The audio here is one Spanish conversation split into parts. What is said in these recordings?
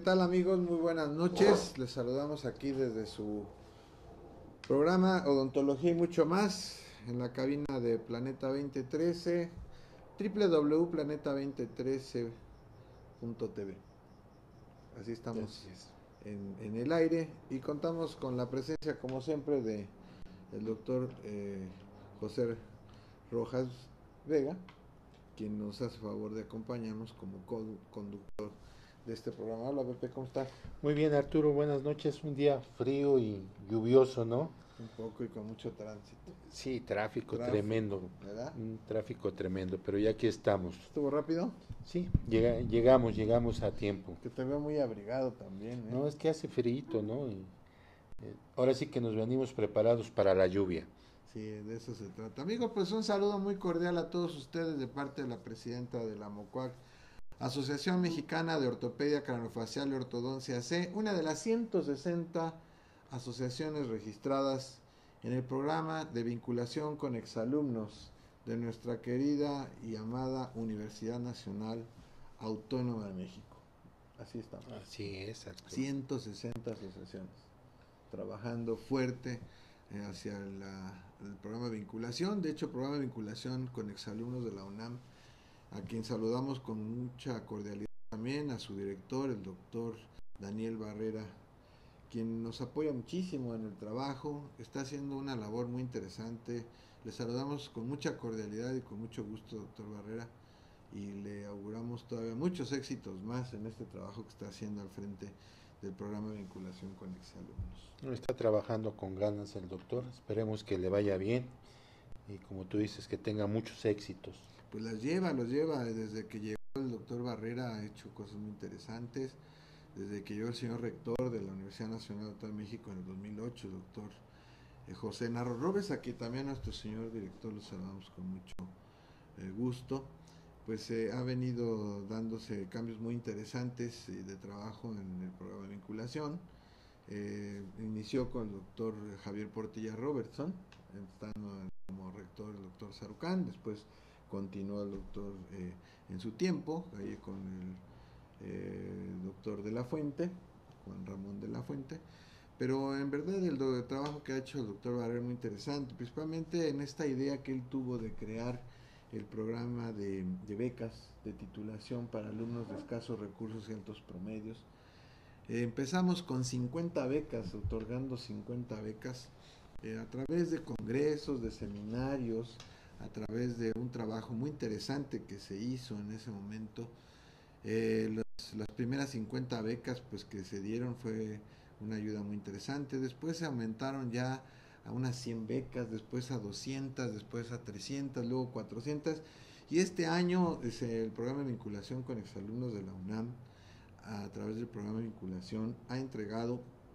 tal amigos? Muy buenas noches. Les saludamos aquí desde su programa Odontología y mucho más en la cabina de Planeta 2013, www.planeta2013.tv. Así estamos Así es. en el aire y contamos con la presencia, como siempre, de el doctor José Rojas Vega, quien nos hace favor de acompañarnos como conductor de este programa. Hola Pepe, ¿cómo estás? Muy bien, Arturo, buenas noches. Un día frío y lluvioso, ¿no? Un poco y con mucho tránsito. Sí, tráfico Tráfico, tremendo. ¿verdad? Un tráfico tremendo, pero ya aquí estamos. ¿Estuvo rápido? Sí, llegamos a tiempo. Que te veo muy abrigado también, ¿eh? No, es que hace frío, ¿no? Ahora sí que nos venimos preparados para la lluvia. Sí, de eso se trata. Amigo, pues un saludo muy cordial a todos ustedes de parte de la presidenta de la MOCUAC, Asociación Mexicana de Ortopedia Craneofacial y Ortodoncia C, una de las 160 asociaciones registradas en el programa de vinculación con exalumnos de nuestra querida y amada Universidad Nacional Autónoma de México. Así estamos. Así es, Arturo. 160 asociaciones trabajando fuerte hacia el programa de vinculación. De hecho, programa de vinculación con exalumnos de la UNAM, a quien saludamos con mucha cordialidad también, a su director, el doctor Daniel Barrera, quien nos apoya muchísimo en el trabajo, está haciendo una labor muy interesante. Le saludamos con mucha cordialidad y con mucho gusto, doctor Barrera, y le auguramos todavía muchos éxitos más en este trabajo que está haciendo al frente del programa de vinculación con exalumnos. Está trabajando con ganas el doctor, esperemos que le vaya bien y como tú dices, que tenga muchos éxitos. Pues los lleva, desde que llegó el doctor Barrera ha hecho cosas muy interesantes, desde que llegó el señor rector de la Universidad Nacional Autónoma de México en el 2008, el doctor José Narro Robes, aquí también a nuestro señor director lo saludamos con mucho gusto. Pues ha venido dándose cambios muy interesantes de trabajo en el programa de vinculación. Inició con el doctor Javier Portilla Robertson, estando como rector el doctor Sarucán, después continuó el doctor en su tiempo, ahí con el doctor de la Fuente, Juan Ramón de la Fuente, pero en verdad el trabajo que ha hecho el doctor Barrera es muy interesante, principalmente en esta idea que él tuvo de crear el programa de becas de titulación para alumnos de escasos recursos y altos promedios. Empezamos con 50 becas, otorgando 50 becas a través de congresos, de seminarios, a través de un trabajo muy interesante que se hizo en ese momento. Las primeras 50 becas pues que se dieron fue una ayuda muy interesante. Después se aumentaron ya a unas 100 becas, después a 200, después a 300, luego 400. Y este año el programa de vinculación con exalumnos de la UNAM, a través del programa de vinculación, ha entregado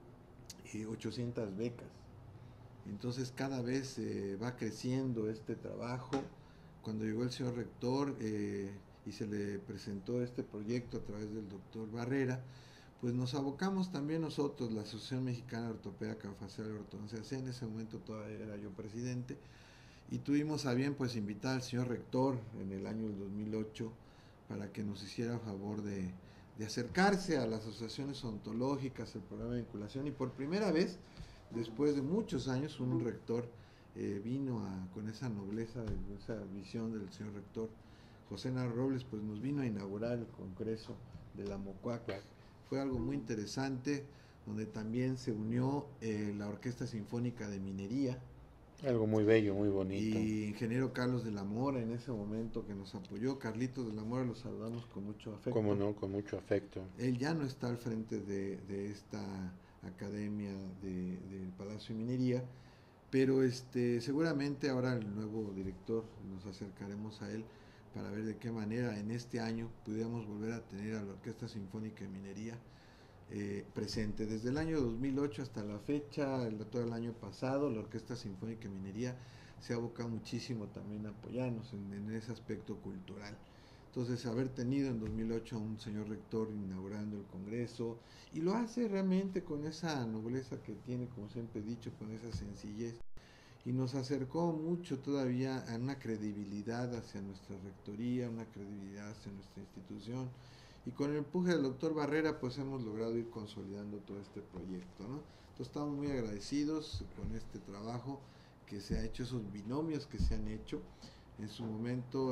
800 becas. Entonces cada vez va creciendo este trabajo. Cuando llegó el señor rector y se le presentó este proyecto a través del doctor Barrera, pues nos abocamos también nosotros, la Asociación Mexicana de Ortopedia Craneofacial y Ortodoncia C, en ese momento todavía era yo presidente, y tuvimos a bien pues invitar al señor rector en el año 2008 para que nos hiciera favor de acercarse a las asociaciones odontológicas, el programa de vinculación, y por primera vez, después de muchos años, un rector vino con esa nobleza, esa visión del señor rector José Narro Robles, pues nos vino a inaugurar el congreso de la MOCUAC. Fue algo muy interesante, donde también se unió la Orquesta Sinfónica de Minería, Algo muy bello, muy bonito. y ingeniero Carlos de la Mora en ese momento que nos apoyó. Carlitos de la Mora, lo saludamos con mucho afecto. Cómo no, con mucho afecto. Él ya no está al frente de esta academia del Palacio de Minería, pero seguramente ahora el nuevo director nos acercaremos a él para ver de qué manera en este año pudiéramos volver a tener a la Orquesta Sinfónica de Minería presente. Desde el año 2008 hasta la fecha, todo el año pasado, la Orquesta Sinfónica de Minería se ha abocado muchísimo también a apoyarnos en ese aspecto cultural. Entonces, haber tenido en 2008 a un señor rector inaugurando el Congreso, y lo hace realmente con esa nobleza que tiene, como siempre he dicho, con esa sencillez, y nos acercó mucho todavía a una credibilidad hacia nuestra rectoría, una credibilidad hacia nuestra institución, y con el empuje del doctor Barrera pues hemos logrado ir consolidando todo este proyecto, ¿no? Entonces estamos muy agradecidos con este trabajo que se ha hecho, esos binomios que se han hecho. En su momento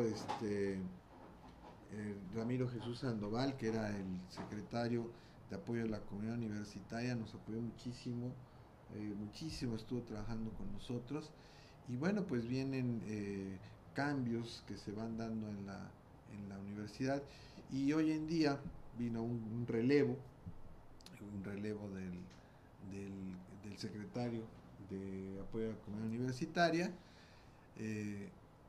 Ramiro Jesús Sandoval, que era el secretario de apoyo a la comunidad universitaria, nos apoyó muchísimo, muchísimo estuvo trabajando con nosotros, y bueno, pues vienen cambios que se van dando en la universidad, y hoy en día vino un relevo del secretario de apoyo a la comunidad universitaria, eh,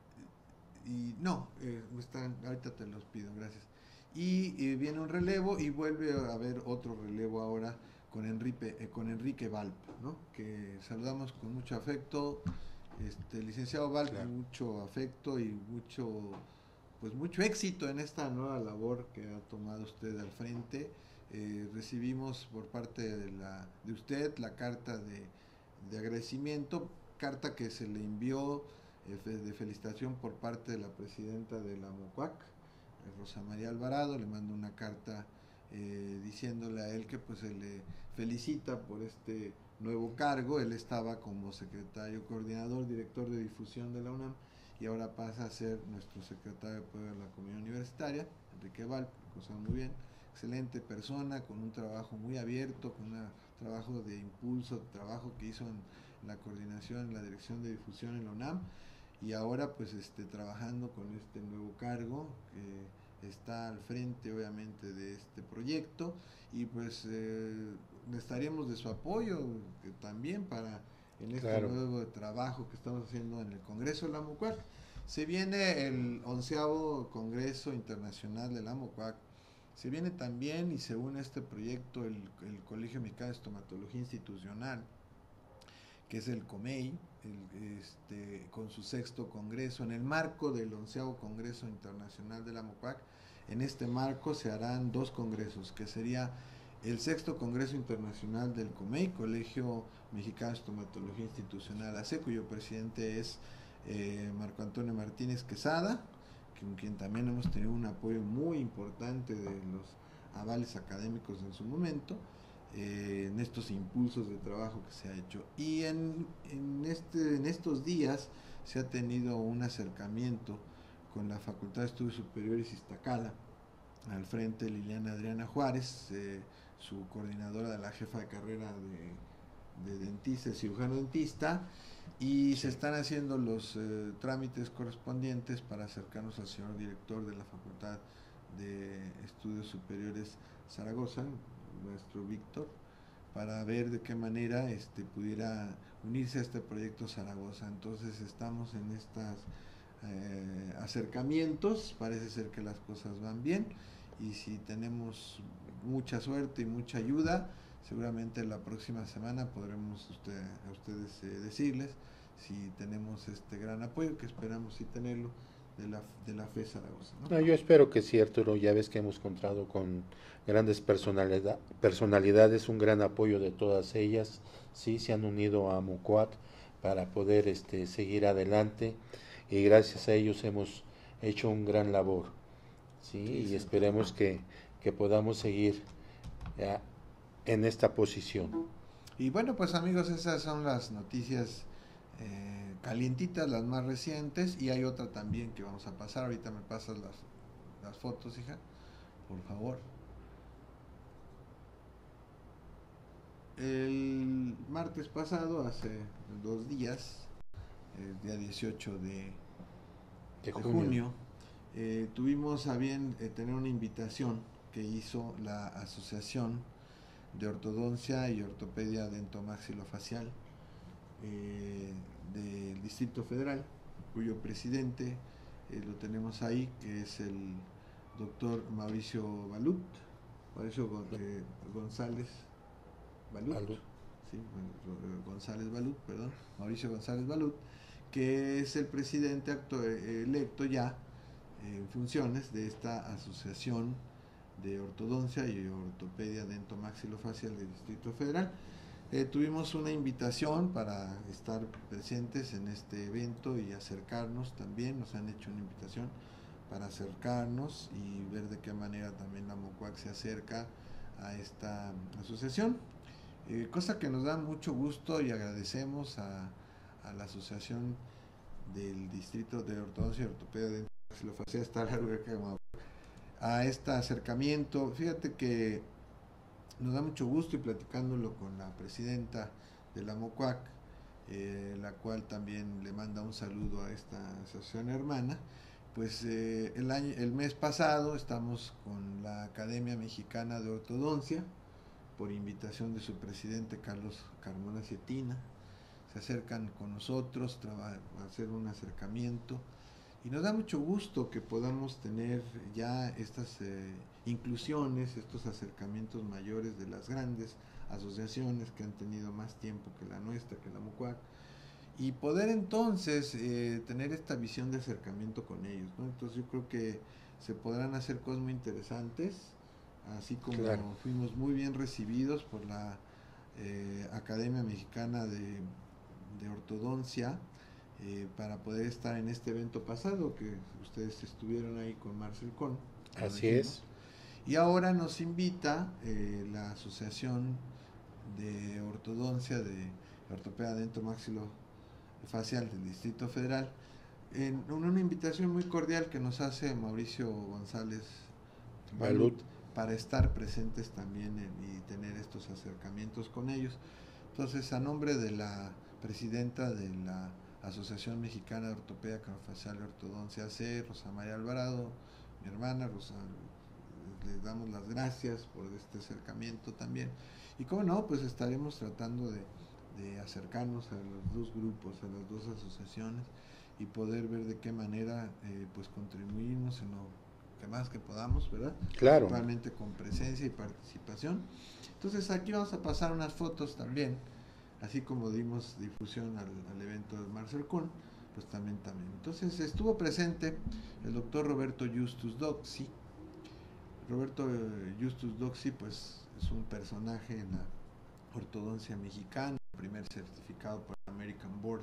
y no, ahorita te los pido, gracias. Y viene un relevo y vuelve a haber otro relevo ahora con Enrique Valp, ¿no? Que saludamos con mucho afecto. Licenciado Valp, claro, mucho afecto y mucho éxito en esta nueva labor que ha tomado usted al frente. Recibimos por parte de usted la carta de agradecimiento, carta que se le envió de felicitación por parte de la presidenta de la MOCUAC, Rosa María Alvarado. Le mando una carta diciéndole a él que pues se le felicita por este nuevo cargo. Él estaba como secretario coordinador, director de difusión de la UNAM, y ahora pasa a ser nuestro secretario de apoyo a la comunidad universitaria, Enrique Valp, cosa muy bien, excelente persona, con un trabajo muy abierto, con un trabajo de impulso, trabajo que hizo en la coordinación, en la dirección de difusión en la UNAM, y ahora pues trabajando con este nuevo cargo que está al frente obviamente de este proyecto, y pues necesitaríamos de su apoyo también para en este claro, nuevo trabajo que estamos haciendo en el Congreso de la MOCUAC. Se viene el 11º Congreso Internacional de la MOCUAC. Se viene también y se une a este proyecto el Colegio Mexicano de Estomatología Institucional, que es el COMEI, con su 6º Congreso, en el marco del 11º Congreso Internacional de la MOCUAC. En este marco se harán 2 congresos, que sería el 6º Congreso Internacional del COMEI, Colegio Mexicano de Estomatología Institucional AC, cuyo presidente es Marco Antonio Martínez Quesada, con quien también hemos tenido un apoyo muy importante de los avales académicos en su momento, en estos impulsos de trabajo que se ha hecho. Y en estos días se ha tenido un acercamiento con la Facultad de Estudios Superiores Iztacala, al frente Liliana Adriana Juárez, su coordinadora de la jefa de carrera de dentista, cirujano dentista, y sí, se están haciendo los trámites correspondientes para acercarnos al señor director de la Facultad de Estudios Superiores Zaragoza, nuestro Víctor, para ver de qué manera pudiera unirse a este proyecto Zaragoza. Entonces estamos en estos acercamientos, parece ser que las cosas van bien, y si tenemos mucha suerte y mucha ayuda, seguramente la próxima semana podremos a ustedes decirles si tenemos este gran apoyo, que esperamos sí tenerlo, de la FE Zaragoza, ¿no? No, yo espero que sí, Arturo. Ya ves que hemos contado con grandes personalidades, un gran apoyo de todas ellas. Sí, se han unido a MOCUAC para poder seguir adelante, y gracias a ellos hemos hecho un gran labor. Sí, y esperemos que podamos seguir en esta posición. Y bueno, pues amigos, esas son las noticias calientitas, las más recientes, y hay otra también que vamos a pasar. Ahorita me pasas las fotos, hija, por favor. El martes pasado, hace 2 días, el día 18 de junio, tuvimos a bien tener una invitación que hizo la Asociación de Ortodoncia y Ortopedia Dentomaxilofacial del Distrito Federal, cuyo presidente lo tenemos ahí, que es el doctor Mauricio González Balut, sí, Mauricio González Balut, que es el presidente electo ya en funciones de esta asociación de ortodoncia y ortopedia dentomaxilofacial del Distrito Federal. Tuvimos una invitación para estar presentes en este evento y acercarnos también. Nos han hecho una invitación para acercarnos y ver de qué manera también la MOCUAC se acerca a esta asociación, cosa que nos da mucho gusto y agradecemos a la Asociación del Distrito de Ortodoncia y Ortopedia de Maxilofacial, está largo a este acercamiento. Fíjate que nos da mucho gusto, y platicándolo con la presidenta de la MOCUAC, la cual también le manda un saludo a esta asociación hermana, pues el mes pasado estamos con la Academia Mexicana de Ortodoncia, por invitación de su presidente Carlos Carmona Cetina. Se acercan con nosotros a hacer un acercamiento, y nos da mucho gusto que podamos tener ya estas inclusiones, estos acercamientos mayores de las grandes asociaciones que han tenido más tiempo que la nuestra, que la MOCUAC, y poder entonces tener esta visión de acercamiento con ellos, ¿no? Entonces yo creo que se podrán hacer cosas muy interesantes, así como claro, fuimos muy bien recibidos por la Academia Mexicana de Ortodoncia, para poder estar en este evento pasado, que ustedes estuvieron ahí con Marcel Cohn. Así es. Y ahora nos invita la Asociación de Ortodoncia de Ortopedia Dento-Maxilofacial del Distrito Federal, en una invitación muy cordial que nos hace Mauricio González Balut para estar presentes también y tener estos acercamientos con ellos. Entonces, a nombre de la presidenta de la Asociación Mexicana de Ortopedia Craniofacial y Ortodoncia C, Rosa María Alvarado, mi hermana Rosa, les damos las gracias por este acercamiento también. Y como no, pues estaremos tratando de acercarnos a los dos grupos, a las dos asociaciones, y poder ver de qué manera pues contribuirnos en lo que más que podamos, ¿verdad? Claro. Principalmente con presencia y participación. Entonces aquí vamos a pasar unas fotos también, así como dimos difusión al evento de Marcel Cohn, pues también. Entonces estuvo presente el doctor Roberto Justus Doxy. Roberto Justus Doxy pues es un personaje en la ortodoncia mexicana, primer certificado por American Board.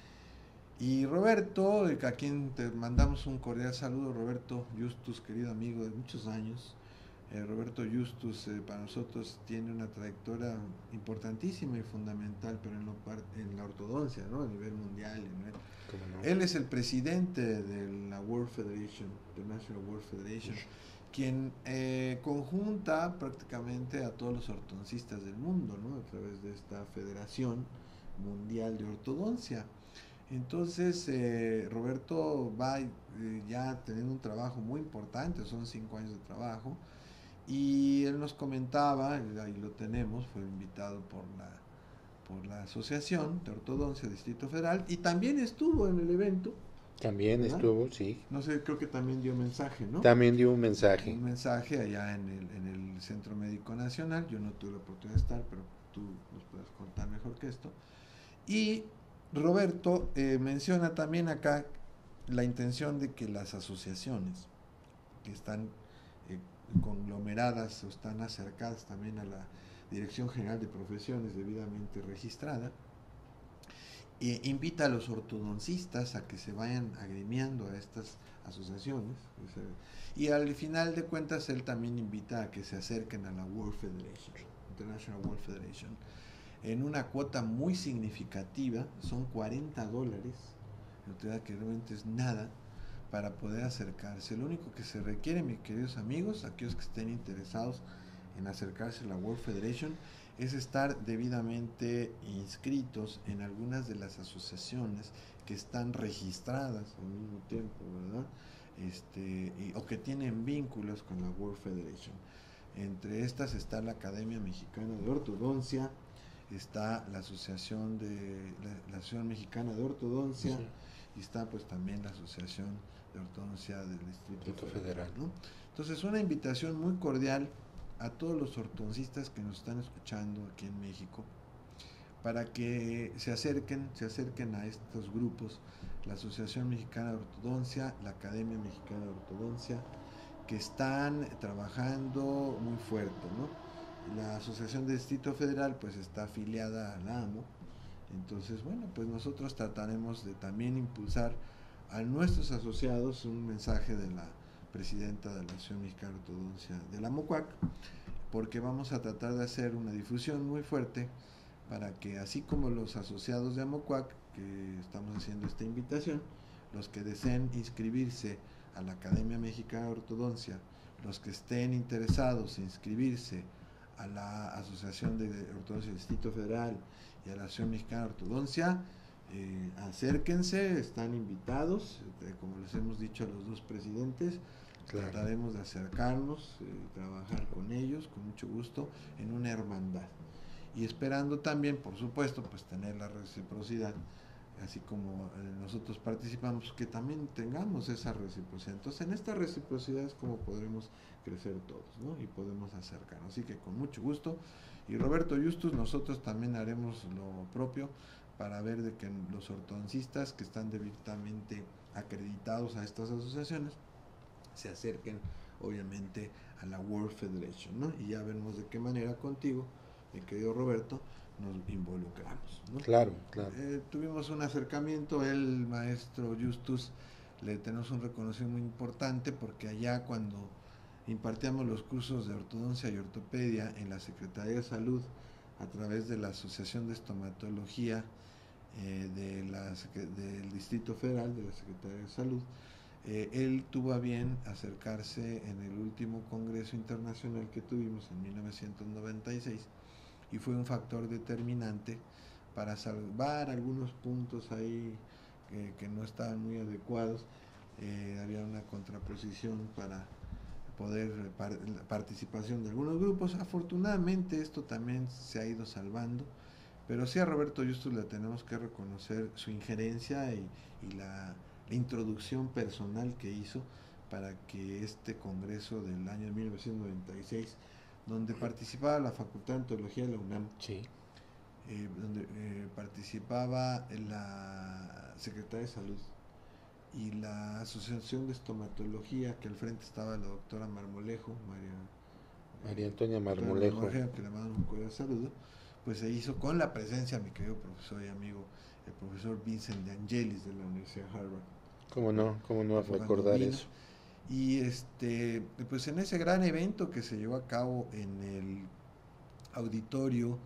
Y Roberto, a quien te mandamos un cordial saludo, Roberto Justus, querido amigo de muchos años. Roberto Justus para nosotros tiene una trayectoria importantísima y fundamental, pero en la ortodoncia, ¿no? A nivel mundial. ¿No? Él es el presidente de la World Federation, International World Federation, quien conjunta prácticamente a todos los ortodoncistas del mundo, ¿no? A través de esta Federación Mundial de Ortodoncia. Entonces Roberto va ya teniendo un trabajo muy importante, son 5 años de trabajo, y él nos comentaba, ahí lo tenemos, fue invitado por la Asociación de Ortodoncia Distrito Federal, y también estuvo en el evento. También, ¿verdad? Estuvo, sí. No sé, creo que también dio mensaje, ¿no? También dio un mensaje. Un mensaje allá en el Centro Médico Nacional. Yo no tuve la oportunidad de estar, pero tú nos puedes contar mejor que esto. Y Roberto menciona también acá la intención de que las asociaciones que están conglomeradas o están acercadas también a la Dirección General de Profesiones debidamente registrada, invita a los ortodoncistas a que se vayan agremiando a estas asociaciones, y al final de cuentas él también invita a que se acerquen a la World Federation, International World Federation, en una cuota muy significativa. Son $40, en realidad que realmente es nada para poder acercarse. Lo único que se requiere, mis queridos amigos, aquellos que estén interesados en acercarse a la World Federation, es estar debidamente inscritos en algunas de las asociaciones que están registradas al mismo tiempo, ¿verdad? O que tienen vínculos con la World Federation. Entre estas está la Academia Mexicana de Ortodoncia, está la Asociación Mexicana de Ortodoncia, sí, y está pues también la Asociación de Ortodoncia del Distrito Federal, ¿no? Entonces, una invitación muy cordial a todos los ortodoncistas que nos están escuchando aquí en México, para que se acerquen a estos grupos, la Asociación Mexicana de Ortodoncia, la Academia Mexicana de Ortodoncia, que están trabajando muy fuerte, ¿no? La Asociación del Distrito Federal pues está afiliada a la AMO. Entonces, bueno, pues nosotros trataremos de también impulsar a nuestros asociados un mensaje de la presidenta de la Asociación Mexicana de Ortodoncia de la MOCUAC, porque vamos a tratar de hacer una difusión muy fuerte para que, así como los asociados de AMOCUAC, que estamos haciendo esta invitación, los que deseen inscribirse a la Academia Mexicana de Ortodoncia, los que estén interesados en inscribirse a la Asociación de Ortodoncia del Distrito Federal y a la Asociación Mexicana de Ortodoncia, acérquense, están invitados, como les hemos dicho a los dos presidentes. Claro. Trataremos de acercarnos, trabajar con ellos con mucho gusto en una hermandad, y esperando también, por supuesto, pues tener la reciprocidad, así como nosotros participamos, que también tengamos esa reciprocidad. Entonces, en esta reciprocidad es como podremos crecer todos, ¿no? Y podemos acercarnos. Así que con mucho gusto. Y Roberto Justus, nosotros también haremos lo propio para ver de que los ortodoncistas que están debidamente acreditados a estas asociaciones se acerquen, obviamente, a la World Federation, ¿no? Y ya vemos de qué manera contigo, mi querido Roberto, nos involucramos, ¿no? Claro, claro. Tuvimos un acercamiento, el maestro Justus, le tenemos un reconocimiento muy importante, porque allá cuando impartíamos los cursos de ortodoncia y ortopedia en la Secretaría de Salud, a través de la Asociación de Estomatología del Distrito Federal, de la Secretaría de Salud, él tuvo a bien acercarse en el último congreso internacional que tuvimos en 1996, y fue un factor determinante para salvar algunos puntos ahí que no estaban muy adecuados. Había una contraposición para poder participación de algunos grupos. Afortunadamente esto también se ha ido salvando, pero sí a Roberto Justus le tenemos que reconocer su injerencia y la introducción personal que hizo para que este congreso del año 1996, donde participaba la Facultad de Odontología de la UNAM, sí, donde participaba la Secretaría de Salud y la Asociación de Estomatología, que al frente estaba la doctora Marmolejo, María Antonia Marmolejo, que le mando un cordial saludo, pues se hizo con la presencia de mi querido profesor y amigo, el profesor Vincent de Angelis, de la Universidad de Harvard. Cómo no recordar eso. Y pues en ese gran evento que se llevó a cabo en el auditorio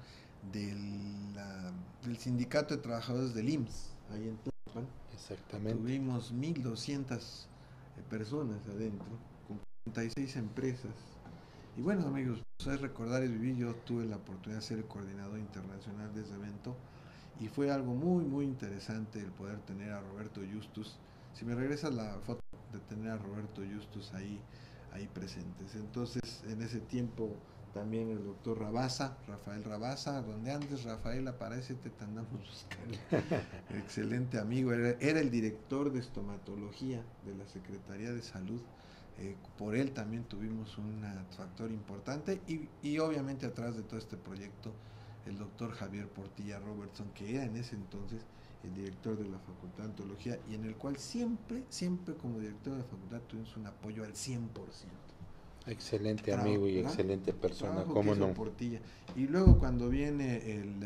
del Sindicato de Trabajadores del IMSS, ahí en Tlalpan. Exactamente. Tuvimos 1,200 personas adentro, con 36 empresas. Y bueno, amigos, pues es recordar es vivir. Yo tuve la oportunidad de ser el coordinador internacional de ese evento, y fue algo muy, muy interesante el poder tener a Roberto Justus. Si me regresas la foto de tener a Roberto Justus ahí presentes. Entonces, en ese tiempo también el doctor Rafael Rabasa, donde antes Rafael aparece, te andamos buscando. Excelente amigo, era el director de estomatología de la Secretaría de Salud. Por él también tuvimos un factor importante, y obviamente atrás de todo este proyecto el doctor Javier Portilla Robertson, que era en ese entonces el director de la Facultad de Odontología, y en el cual siempre como director de la facultad tuvimos un apoyo al 100%. Excelente amigo y excelente persona, cómo no. Portilla. Y luego cuando viene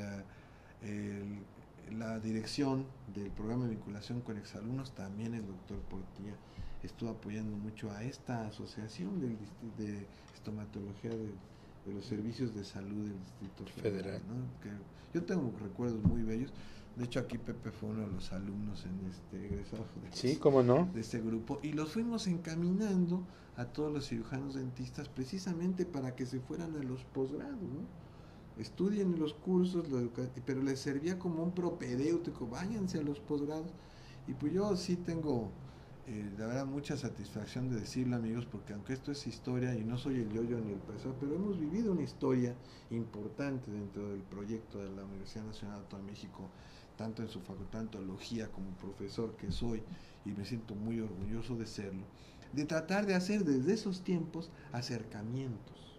la dirección del programa de vinculación con exalumnos, también el doctor Portilla estuvo apoyando mucho a esta asociación de estomatología de los servicios de salud del Distrito Federal, ¿no? Que yo tengo recuerdos muy bellos. De hecho, aquí Pepe fue uno de los alumnos en egresado de este grupo, y los fuimos encaminando a todos los cirujanos dentistas precisamente para que se fueran a los posgrados, ¿no? Estudien los cursos, pero les servía como un propedéutico, váyanse a los posgrados. Y pues yo sí tengo la verdad mucha satisfacción de decirlo, amigos, porque aunque esto es historia y no soy el yo-yo ni el profesor, pero hemos vivido una historia importante dentro del proyecto de la Universidad Nacional Autónoma de México, tanto en su facultad de odontología como profesor que soy, y me siento muy orgulloso de serlo, de tratar de hacer desde esos tiempos acercamientos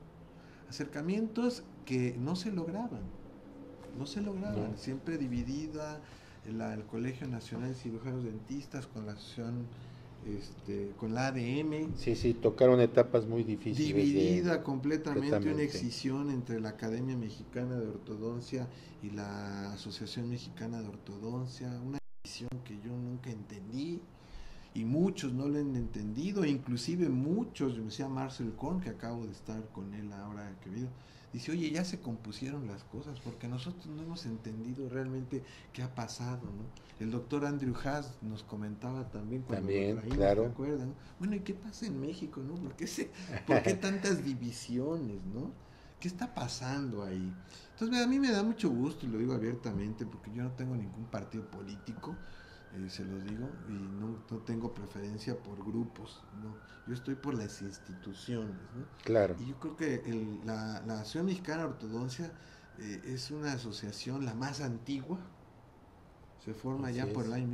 que no se lograban, no. Siempre dividida el Colegio Nacional de Cirujanos Dentistas con la asociación, con la ADM. Sí, tocaron etapas muy difíciles. Dividida completamente, una excisión entre la Academia Mexicana de Ortodoncia y la Asociación Mexicana de Ortodoncia, una decisión que yo nunca entendí. y muchos no lo han entendido, inclusive muchos, me decía Marcel Korn, que acabo de estar con él ahora que veo, dice, oye, ya se compusieron las cosas, porque nosotros no hemos entendido realmente qué ha pasado, ¿no? El doctor Andrew Haas nos comentaba también cuando lo traímos, claro. ¿te acuerdas? ¿No? Bueno, ¿y qué pasa en México, no? ¿Por qué tantas divisiones, no? ¿Qué está pasando ahí? Entonces, a mí me da mucho gusto, y lo digo abiertamente, porque yo no tengo ningún partido político, se los digo, y no tengo preferencia por grupos, ¿no? Yo estoy por las instituciones, ¿no? Claro. Y yo creo que la Asociación Mexicana de Ortodoncia es una asociación la más antigua, se forma Así ya por es. el año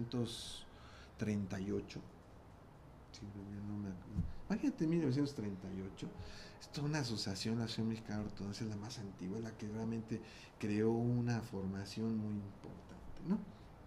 1938. Sí, no me acuerdo. Imagínate, 1938. Esto es una asociación, la Asociación Mexicana de Ortodoncia, es la más antigua, la que realmente creó una formación muy importante, ¿no?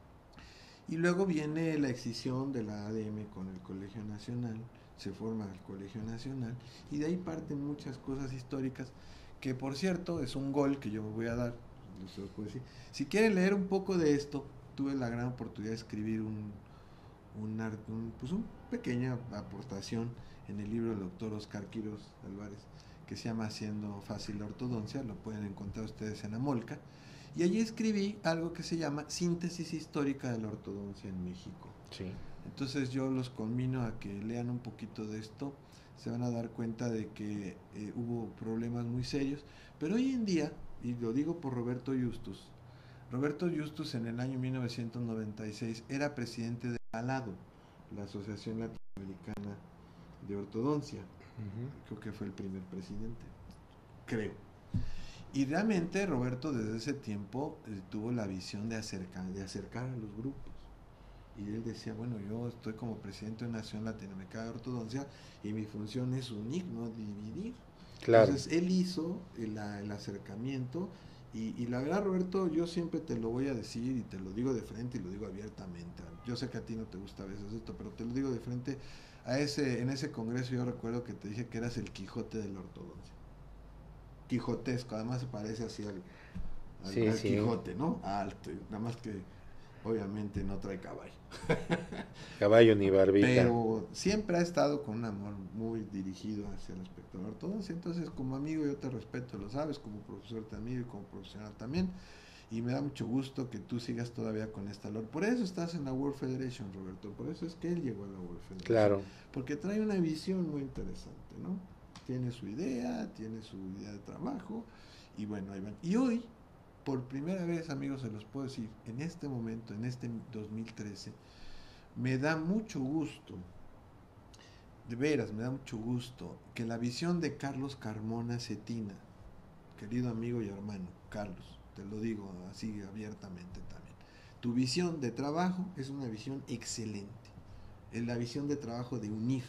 Y luego viene la excisión de la ADM con el Colegio Nacional, se forma el Colegio Nacional, y de ahí parten muchas cosas históricas, que por cierto es un gol que yo me voy a dar, no se los puedo decir. Si quieren leer un poco de esto, tuve la gran oportunidad de escribir una pequeña aportación en el libro del doctor Oscar Quiroz Álvarez, que se llama Haciendo Fácil la Ortodoncia, lo pueden encontrar ustedes en Amolca, y allí escribí algo que se llama Síntesis Histórica de la Ortodoncia en México. Sí. Entonces yo los conmino a que lean un poquito de esto, se van a dar cuenta de que hubo problemas muy serios, pero hoy en día, y lo digo por Roberto Justus en el año 1996 era presidente de ALADO, la Asociación Latinoamericana de Ortodoncia. Creo que fue el primer presidente, creo. Y realmente Roberto desde ese tiempo tuvo la visión de acercar a los grupos. Y él decía, bueno, yo estoy como presidente de una nación latinoamericana de ortodoncia y mi función es unir, no dividir. Claro. Entonces él hizo el acercamiento y la verdad, Roberto, yo siempre te lo voy a decir y te lo digo de frente y lo digo abiertamente. Yo sé que a ti no te gusta a veces esto, pero te lo digo de frente. En ese congreso yo recuerdo que te dije que eras el Quijote de la ortodoncia. Quijotesco, además se parece así al sí. Quijote, ¿no? Alto, nada más que obviamente no trae caballo. Caballo ni barbita. Pero siempre ha estado con un amor muy dirigido hacia el aspecto de la ortodoncia. Entonces, como amigo, yo te respeto, lo sabes, como profesor también y como profesional también. Y me da mucho gusto que tú sigas todavía con esta labor. Por eso estás en la World Federation, Roberto. Por eso es que él llegó a la World Federation. Claro. Porque trae una visión muy interesante, ¿no? Tiene su idea de trabajo. Y bueno, ahí van. Y hoy, por primera vez, amigos, se los puedo decir, en este momento, en este 2013, me da mucho gusto, de veras, me da mucho gusto que la visión de Carlos Carmona Cetina, querido amigo y hermano, Carlos, te lo digo así abiertamente también, tu visión de trabajo es una visión excelente, es la visión de trabajo de unir,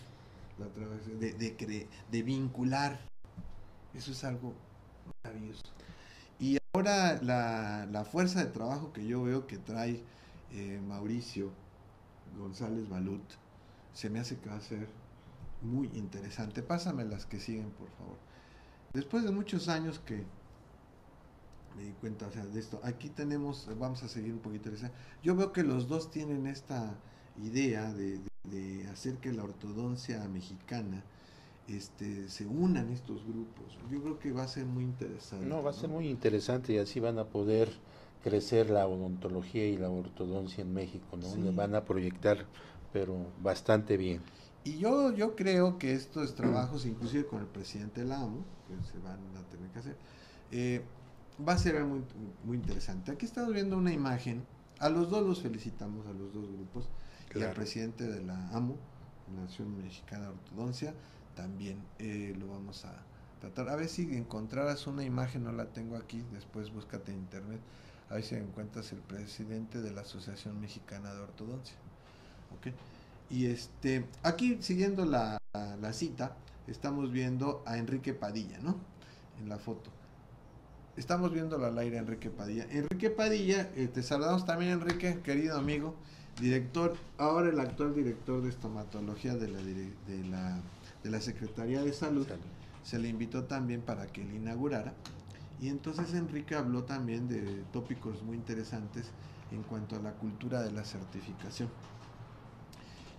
de vincular, eso es algo maravilloso. Y ahora la fuerza de trabajo que yo veo que trae Mauricio González Balut, se me hace que va a ser muy interesante. Pásame las que siguen, por favor. Después de muchos años que me di cuenta, o sea, de esto, aquí tenemos, vamos a seguir un poquito. Yo veo que los dos tienen esta idea de hacer que la ortodoncia mexicana se unan estos grupos. Yo creo que va a ser muy interesante. No, va a ser muy interesante y así van a poder crecer la odontología y la ortodoncia en México, ¿no? Sí. Le van a proyectar, pero bastante bien. Y yo creo que estos trabajos, inclusive con el presidente de la AMO, que se van a tener que hacer, va a ser muy, muy interesante. Aquí estamos viendo una imagen, a los dos los felicitamos, a los dos grupos, claro. Y al presidente de la AMO, la Nación Mexicana de Ortodoncia, también lo vamos a tratar. A ver si encontraras una imagen, no la tengo aquí, después búscate en internet, a ver si encuentras el presidente de la Asociación Mexicana de Ortodoncia. ¿Okay? Y aquí siguiendo la cita, estamos viendo a Enrique Padilla, ¿no? En la foto. Estamos viendo al aire a Enrique Padilla. Enrique Padilla, te saludamos también, Enrique, querido amigo, director, ahora el actual director de estomatología de la Secretaría de Salud. Se le invitó también para que él inaugurara. Y entonces Enrique habló también de tópicos muy interesantes en cuanto a la cultura de la certificación.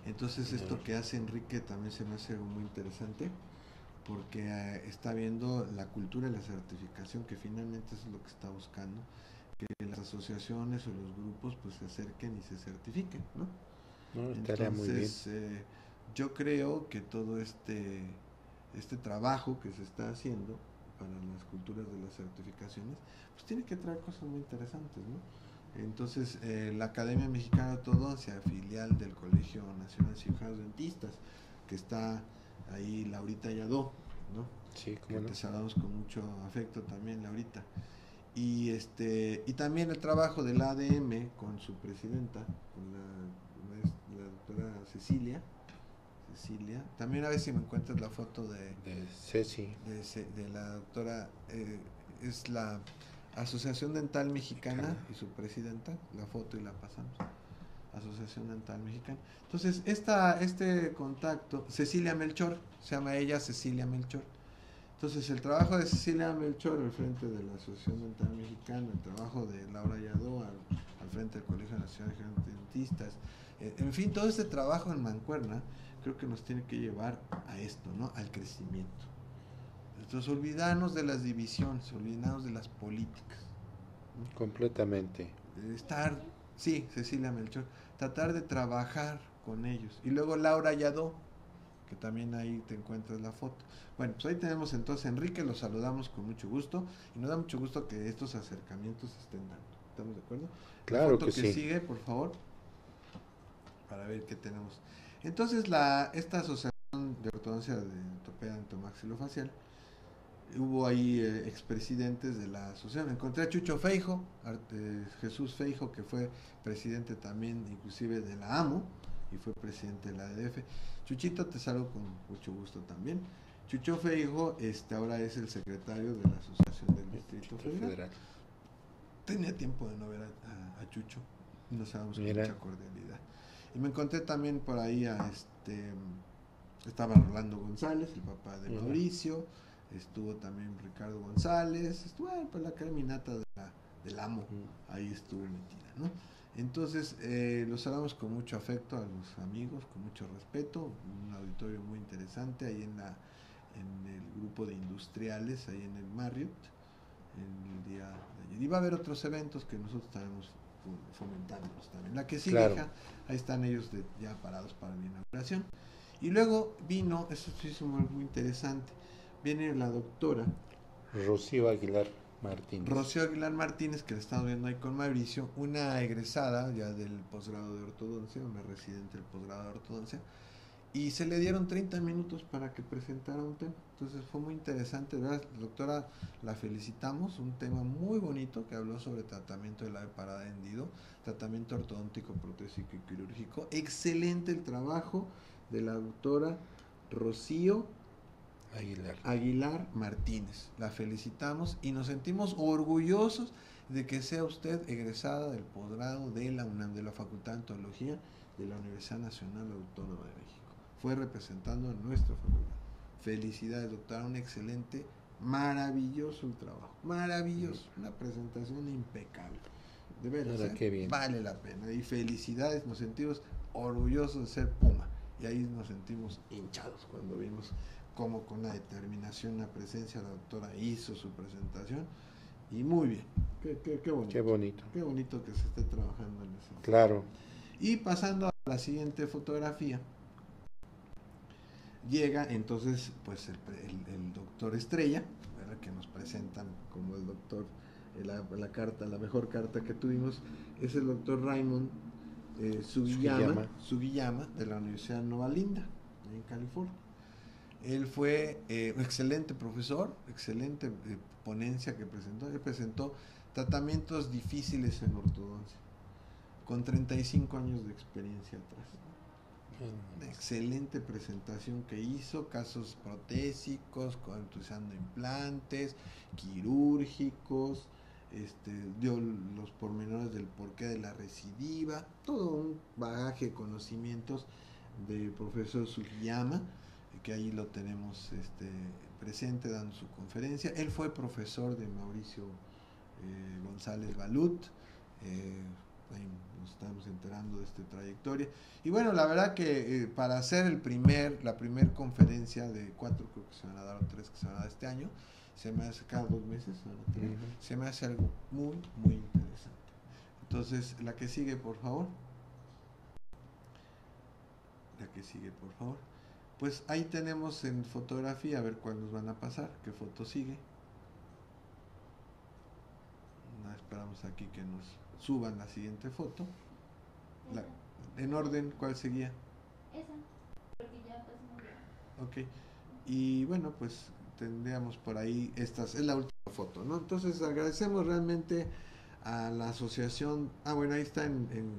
Entonces esto que hace Enrique también se me hace muy interesante, porque está viendo la cultura de la certificación, que finalmente eso es lo que está buscando, que las asociaciones o los grupos pues se acerquen y se certifiquen, ¿no? No, estaría muy bien. Entonces yo creo que todo este trabajo que se está haciendo para las culturas de las certificaciones, pues tiene que traer cosas muy interesantes, ¿no? Entonces, la Academia Mexicana de Ortodoncia, filial del Colegio Nacional de Cirujanos Dentistas, que está ahí Laurita Yadó, ¿no? Sí, Que cómo no. te saludamos con mucho afecto también, Laurita. Y también el trabajo del ADM con su presidenta, con la doctora Cecilia. También a ver si me encuentras la foto De Ceci. de la doctora, es la Asociación Dental Mexicana y su presidenta, la foto y la pasamos. Asociación Dental Mexicana. Entonces, este contacto, Cecilia Melchor, se llama ella Cecilia Melchor. Entonces, el trabajo de Cecilia Melchor al frente de la Asociación Dental Mexicana, el trabajo de Laura Yadó al frente del Colegio Nacional de Dentistas, en fin, todo este trabajo en mancuerna creo que nos tiene que llevar a esto, ¿no? Al crecimiento. Entonces, olvidarnos de las divisiones, olvidarnos de las políticas, ¿no? Completamente. Sí, Cecilia Melchor, tratar de trabajar con ellos. Y luego Laura Yadó, que también ahí te encuentras la foto. Bueno, pues ahí tenemos entonces a Enrique, los saludamos con mucho gusto y nos da mucho gusto que estos acercamientos se estén dando. ¿Estamos de acuerdo? La Claro foto que que sí. sigue, por favor, para ver qué tenemos. Entonces, esta asociación de ortodoncia de ortopedia dentomaxilofacial, hubo ahí expresidentes de la asociación. Encontré a Chucho Feijo, Jesús Feijo, que fue presidente también, inclusive de la AMO, y fue presidente de la ADF. Chuchito, te saludo con mucho gusto también. Chucho Feijo ahora es el secretario de la Asociación del Distrito Federal. Tenía tiempo de no ver a Chucho, nos sabemos con mucha cordialidad. Y me encontré también por ahí estaba Rolando González, el papá de Mauricio, estuvo también Ricardo González, estuvo pues la caminata del AMO, ahí estuvo metida, ¿no? Entonces, los hablamos con mucho afecto a los amigos, con mucho respeto, un auditorio muy interesante ahí en el grupo de industriales, ahí en el Marriott, en el día de ayer. Y va a haber otros eventos que nosotros estaremos fomentándolos también. La que sigue, claro. Ahí están ellos ya parados para la inauguración. Y luego vino, eso sí es muy interesante, viene la doctora Rocío Aguilar Martínez. Rocío Aguilar Martínez, que la estamos viendo ahí con Mauricio, una egresada ya del posgrado de ortodoncia, una residente del posgrado de ortodoncia, y se le dieron 30 minutos para que presentara un tema. Entonces fue muy interesante, ¿verdad? Doctora, la felicitamos, un tema muy bonito que habló sobre tratamiento de la parada de hendido, tratamiento ortodóntico, protésico y quirúrgico. Excelente el trabajo de la doctora Rocío Aguilar Martínez. La felicitamos y nos sentimos orgullosos de que sea usted egresada del posgrado de la UNAM, de la Facultad de Odontología de la Universidad Nacional Autónoma de México. Fue representando a nuestra facultad. Felicidades, doctora, un excelente, maravilloso el trabajo, maravilloso, una presentación impecable. De veras, qué bien. Vale la pena. Y felicidades, nos sentimos orgullosos de ser Puma. Y ahí nos sentimos hinchados cuando vimos cómo con una determinación, una presencia, la doctora hizo su presentación. Y muy bien, qué bonito. Qué bonito. Qué bonito que se esté trabajando en eso. Claro. Y pasando a la siguiente fotografía, llega entonces pues el doctor Estrella, ¿verdad? Que nos presentan como el doctor, la mejor carta que tuvimos, es el doctor Raymond Sugiyama de la Universidad Nova Linda, en California. Él fue un excelente profesor, excelente ponencia que presentó. Él presentó tratamientos difíciles en ortodoncia, con 35 años de experiencia atrás. Una excelente presentación que hizo, casos protésicos, utilizando implantes, quirúrgicos, dio los pormenores del porqué de la recidiva, todo un bagaje de conocimientos del profesor Sugiyama, que ahí lo tenemos presente dando su conferencia. Él fue profesor de Mauricio González Balut, ahí nos estamos enterando de esta trayectoria. Y bueno, la verdad que para hacer la primer conferencia de 4, creo que se van a dar, o 3 que se van a dar este año, se me hace cada 2 meses, se me hace algo muy, muy interesante. Entonces, la que sigue, por favor. La que sigue, por favor. Pues ahí tenemos en fotografía, a ver cuál nos van a pasar, qué foto sigue. Esperamos aquí que nos suban la siguiente foto. En orden, ¿cuál seguía? Esa, porque ya pasamos ya. Ok. Y bueno, pues tendríamos por ahí estas, es la última foto, ¿no? Entonces agradecemos realmente a la asociación. Bueno, ahí está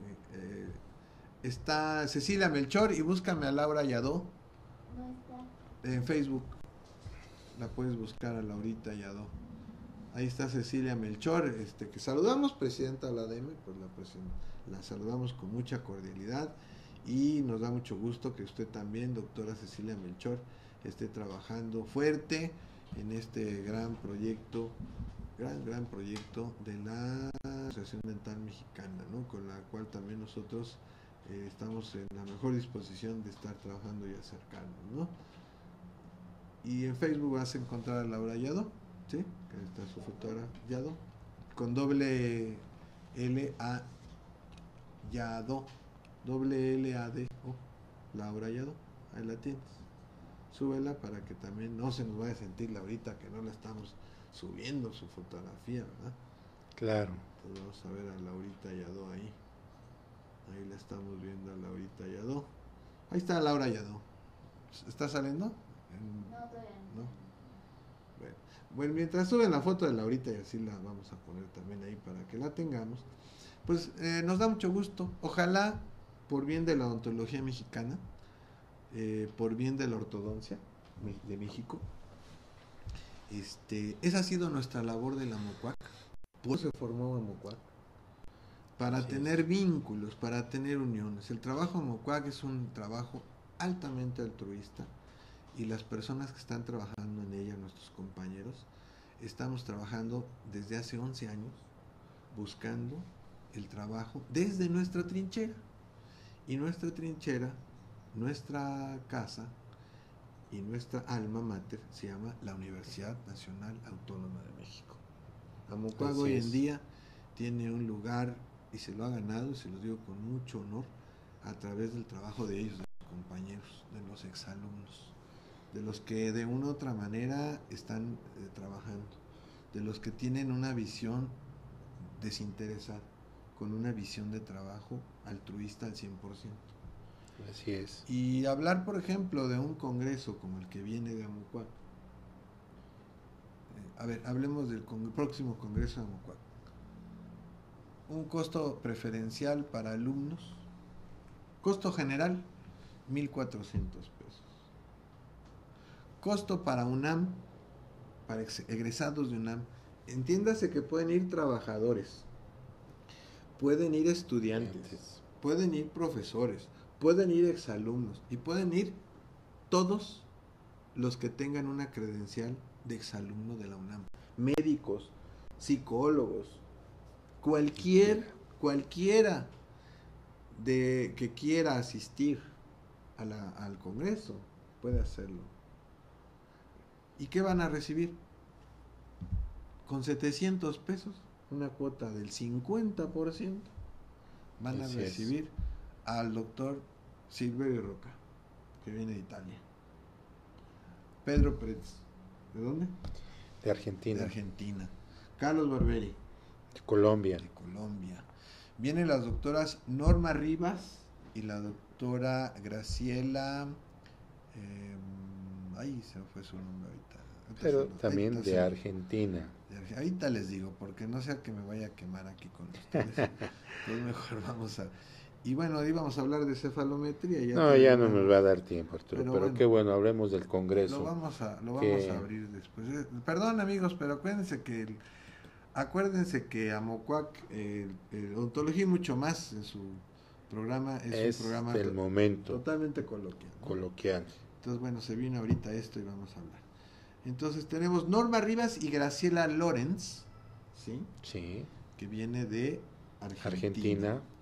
está Cecilia Melchor, y búscame a Laura Yadó. No está. En Facebook la puedes buscar a Laurita Yadó. Ahí está Cecilia Melchor, que saludamos, presidenta de la ADM, pues la saludamos con mucha cordialidad, y nos da mucho gusto que usted también, doctora Cecilia Melchor, esté trabajando fuerte en este gran proyecto de la Asociación Dental Mexicana, ¿no? Con la cual también nosotros estamos en la mejor disposición de estar trabajando y acercarnos, ¿no? Y en Facebook vas a encontrar a Laura Yadó, ¿sí? Que está su fotógrafa Yadó, con doble L A Yadó, doble L A D O, Laura Yadó, ahí la tienes. Súbela para que también no se nos vaya a sentir Laurita que no la estamos subiendo su fotografía, ¿verdad? Claro. Entonces vamos a ver a Laurita Yadó ahí. Ahí la estamos viendo a Laurita Yadó. Ahí está Laura Yadó. ¿Está saliendo? No, todavía no. Bueno, mientras suben la foto de Laurita, y así la vamos a poner también ahí para que la tengamos, pues nos da mucho gusto. Ojalá, por bien de la odontología mexicana, por bien de la ortodoncia de México, esa ha sido nuestra labor de la Amocuac. Por eso se formó Amocuac, para tener vínculos, para tener uniones. El trabajo Amocuac es un trabajo altamente altruista, y las personas que están trabajando en ella, nuestros compañeros, estamos trabajando desde hace 11 años buscando el trabajo desde nuestra trinchera. Y nuestra trinchera, nuestra casa y nuestra alma mater se llama la Universidad Nacional Autónoma de México. Amocuac hoy en día tiene un lugar, y se lo ha ganado, y se lo digo con mucho honor, a través del trabajo de ellos, de los compañeros, de los exalumnos, de los que de una u otra manera están trabajando, de los que tienen una visión desinteresada, con una visión de trabajo altruista al 100%. Así es. Y hablar, por ejemplo, de un congreso como el que viene de Amocuac. Hablemos del próximo congreso de Amocuac. Un costo preferencial para alumnos, costo general, 1,400 pesos. Costo para UNAM, para egresados de UNAM, entiéndase que pueden ir trabajadores, pueden ir estudiantes, pueden ir profesores, pueden ir exalumnos, y pueden ir todos los que tengan una credencial de exalumno de la UNAM. Médicos, psicólogos, cualquiera que quiera asistir al congreso puede hacerlo. ¿Y qué van a recibir? Con 700 pesos, una cuota del 50%, van a recibir al doctor Silverio Roca, que viene de Italia. Pedro Pérez, ¿de dónde? De Argentina. De Argentina. Carlos Barberi, de Colombia. De Colombia. Vienen las doctoras Norma Rivas y la doctora Graciela... se me fue su nombre ahorita. Pero también de Argentina. Ahorita les digo, porque no sea que me vaya a quemar aquí con ustedes. Pues mejor vamos a... Y bueno, íbamos a hablar de cefalometría. Ya no nos va a dar tiempo, Arturo, pero bueno, qué bueno, hablemos del Congreso. Lo vamos a abrir después. Perdón, amigos, pero acuérdense que Amocuac, Odontología y mucho más, en su programa, es un programa del momento totalmente coloquial, ¿no? Coloquial. Entonces, bueno, se viene ahorita esto y vamos a hablar. Entonces tenemos Norma Rivas y Graciela Lorenz, ¿sí? Sí. Que viene de Argentina.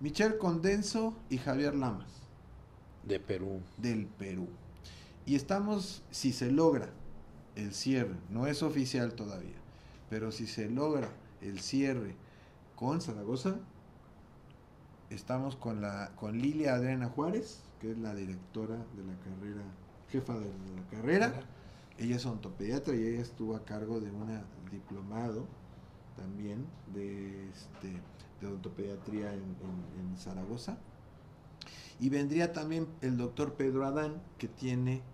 Michel Condenso y Javier Lamas. De Perú. Del Perú. Y estamos, si se logra el cierre, no es oficial todavía, pero si se logra el cierre con Zaragoza, estamos con Lilia Adriana Juárez, que es la directora de la carrera, jefa de la carrera. Ella es ontopediatra y ella estuvo a cargo de un diplomado también de odontopediatría en Zaragoza. Y vendría también el doctor Pedro Adán, que tiene